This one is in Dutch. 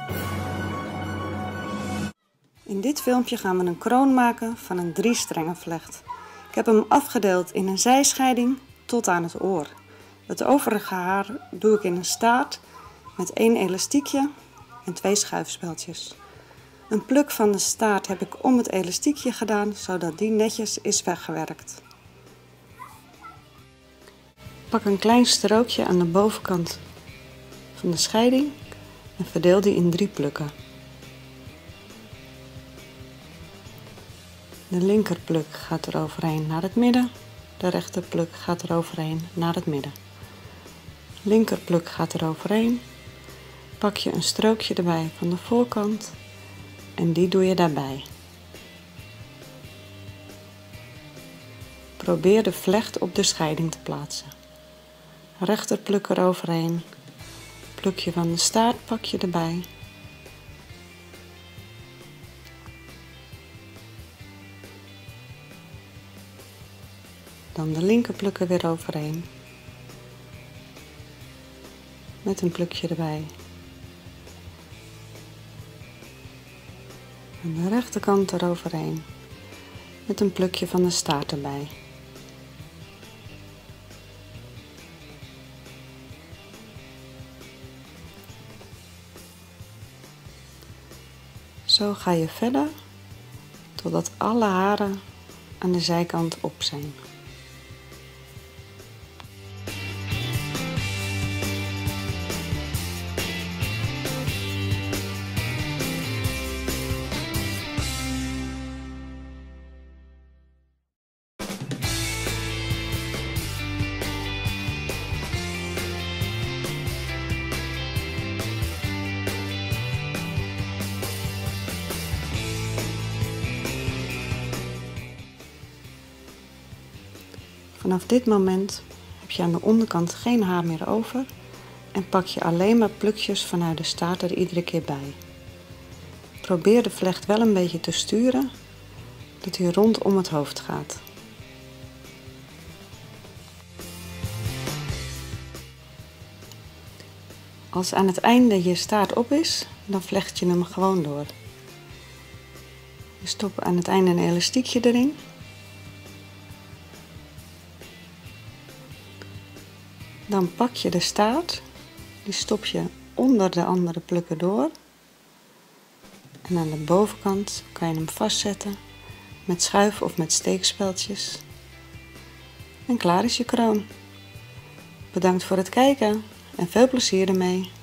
In dit filmpje gaan we een kroon maken van een 3-strengenvlecht. Ik heb hem afgedeeld in een zijscheiding tot aan het oor. Het overige haar doe ik in een staart met 1 elastiekje en 2 schuifspeldjes. Een pluk van de staart heb ik om het elastiekje gedaan, zodat die netjes is weggewerkt. Pak een klein strookje aan de bovenkant van de scheiding en verdeel die in 3 plukken. De linkerpluk gaat er overheen naar het midden, de rechterpluk gaat er overheen naar het midden. Linkerpluk gaat er overheen, pak je een strookje erbij van de voorkant en die doe je daarbij. Probeer de vlecht op de scheiding te plaatsen. Rechterpluk er overheen, plukje van de staart pak je erbij. Dan de linkerpluk er weer overheen. Met een plukje erbij. En de rechterkant eroverheen. Met een plukje van de staart erbij. Zo ga je verder totdat alle haren aan de zijkant op zijn. Vanaf dit moment heb je aan de onderkant geen haar meer over en pak je alleen maar plukjes vanuit de staart er iedere keer bij. Probeer de vlecht wel een beetje te sturen, dat hij rondom het hoofd gaat. Als aan het einde je staart op is, dan vlecht je hem gewoon door. Je stopt aan het einde een elastiekje erin. Dan pak je de staart, die stop je onder de andere plukken door. En aan de bovenkant kan je hem vastzetten met schuif of met steekspeltjes. En klaar is je kroon. Bedankt voor het kijken en veel plezier ermee.